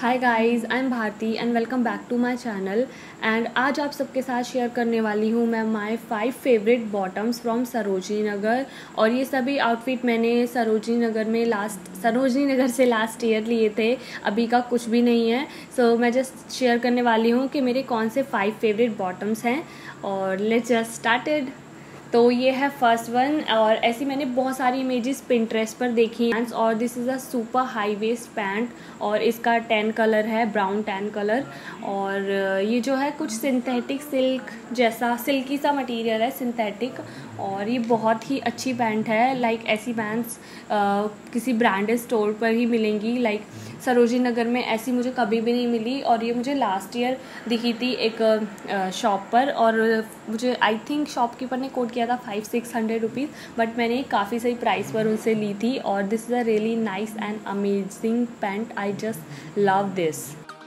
Hi guys, I am Bharti and welcome back to my channel. And आज आप सबके साथ शेयर करने वाली हूँ मैं my 5 favourite bottoms from Sarojini Nagar. और ये सभी आउटफिट मैंने सरोजनी नगर से लास्ट ईयर लिए थे, अभी का कुछ भी नहीं है। सो मैं जस्ट शेयर करने वाली हूँ कि मेरे कौन से 5 फेवरेट बॉटम्स हैं और लेट्स जस्ट स्टार्टेड। तो ये है फर्स्ट वन। और ऐसी मैंने बहुत सारी इमेजेस पिंटरेस्ट पर देखी हैं। और this is a super high waist pant और इसका टैन कलर है, ब्राउन टैन कलर। और ये जो है कुछ सिंथेटिक सिल्क जैसा सिल्की सा मटेरियल है, सिंथेटिक। और ये बहुत ही अच्छी पैंट है। लाइक ऐसी पैंट्स किसी ब्रांडेड स्टोर पर ही मिलेंगी। लाइक सरोजनी नगर में ऐसी मुझे कभी भी नहीं मिली। और ये मुझे लास्ट ईयर दिखी थी एक शॉप पर, और मुझे आई थिंक शॉपकीपर ने कोट किया था 500-600 रुपीज़, बट मैंने काफ़ी सही प्राइस पर उनसे ली थी। और this is a really nice and amazing pant, I just love this.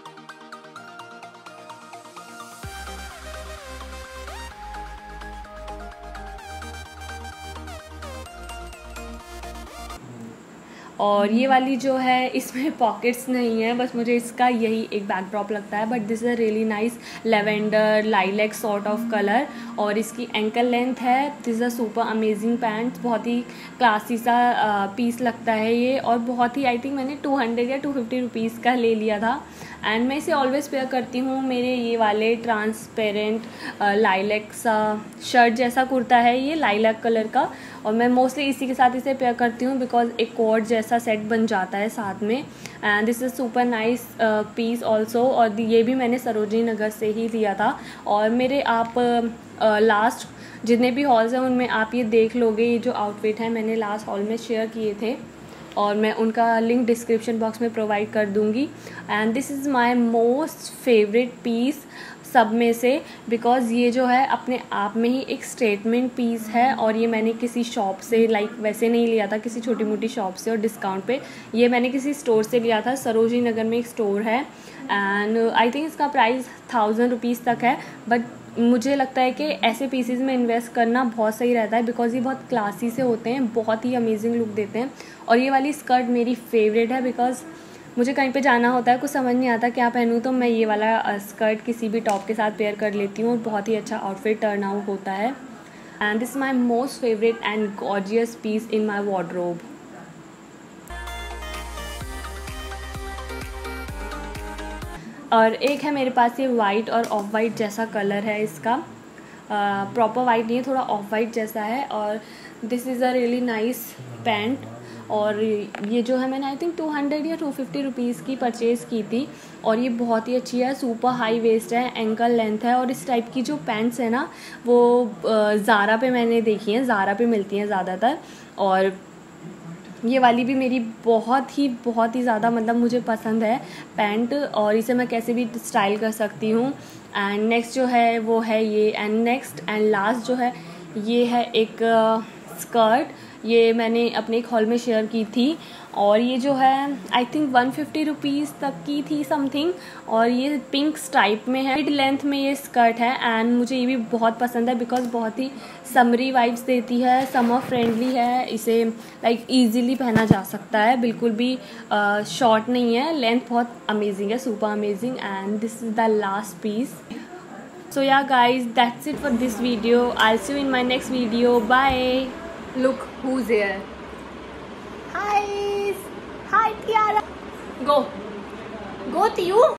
और ये वाली जो है इसमें पॉकेट्स नहीं है, बस मुझे इसका यही एक बैकड्रॉप लगता है। But this is a really nice lavender lilac sort of colour. और इसकी एंकल लेंथ है। This is a super amazing pant, बहुत ही क्लासी सा पीस लगता है ये। और बहुत ही आई थिंक मैंने 200 या 250 रुपीज़ का ले लिया था। एंड मैं इसे ऑलवेज़ पेयर करती हूँ मेरे ये वाले ट्रांसपेरेंट लाइलैक सा शर्ट जैसा कुर्ता है ये लाइलैक कलर का। और मैं मोस्टली इसी के साथ इसे पेयर करती हूँ बिकॉज एक कोट जैसा सेट बन जाता है साथ में। And this is super nice piece also. और ये भी मैंने सरोजनी नगर से ही लिया था। और मेरे आप लास्ट जितने भी हॉल्स हैं उनमें आप ये देख लोगे, ये जो आउटफिट है मैंने लास्ट हॉल में शेयर किए थे और मैं उनका लिंक डिस्क्रिप्शन बॉक्स में प्रोवाइड कर दूँगी। And this is my most favourite piece सब में से, बिकॉज़ ये जो है अपने आप में ही एक स्टेटमेंट पीस है। और ये मैंने किसी शॉप से लाइक वैसे नहीं लिया था, किसी छोटी मोटी शॉप से और डिस्काउंट पे। ये मैंने किसी स्टोर से लिया था, सरोजनी नगर में एक स्टोर है। एंड आई थिंक इसका प्राइस 1000 रुपीज़ तक है। बट मुझे लगता है कि ऐसे पीसेस में इन्वेस्ट करना बहुत सही रहता है बिकॉज़ ये बहुत क्लासी से होते हैं, बहुत ही अमेजिंग लुक देते हैं। और ये वाली स्कर्ट मेरी फेवरेट है बिकॉज़ मुझे कहीं पे जाना होता है, कुछ समझ नहीं आता क्या पहनूँ, तो मैं ये वाला स्कर्ट किसी भी टॉप के साथ पेयर कर लेती हूँ और बहुत ही अच्छा आउटफिट टर्न आउट होता है। And this my most favourite and gorgeous piece in my wardrobe. और एक है मेरे पास ये वाइट और ऑफ वाइट जैसा कलर है इसका, प्रॉपर वाइट नहीं है, थोड़ा ऑफ वाइट जैसा है। और this is a really nice pant. और ये जो है मैंने आई थिंक 200 या 250 रुपीज़ की परचेज़ की थी। और ये बहुत ही अच्छी है, सुपर हाई वेस्ट है, एंकल लेंथ है। और इस टाइप की जो पैंट्स है ना वो ज़ारा पे मैंने देखी हैं, ज़ारा पे मिलती हैं ज़्यादातर। और ये वाली भी मेरी बहुत ही ज़्यादा मतलब मुझे पसंद है पैंट, और इसे मैं कैसे भी स्टाइल कर सकती हूँ। एंड नेक्स्ट जो है वो है ये। एंड नेक्स्ट एंड लास्ट जो है ये है एक स्कर्ट, ये मैंने अपने एक हॉल में शेयर की थी। और ये जो है आई थिंक 150 रुपीज़ तक की थी समथिंग। और ये पिंक स्ट्राइप में है, मिड लेंथ में ये स्कर्ट है। एंड मुझे ये भी बहुत पसंद है बिकॉज बहुत ही समरी वाइब्स देती है, समर फ्रेंडली है। इसे लाइक इजीली पहना जा सकता है, बिल्कुल भी शॉर्ट नहीं है, लेंथ बहुत अमेजिंग है, super amazing. And this is the last piece. So yeah guys, that's it for this video. I'll see you in my next video. Bye. Look who's here. Hi Tiara. Go Tiyu.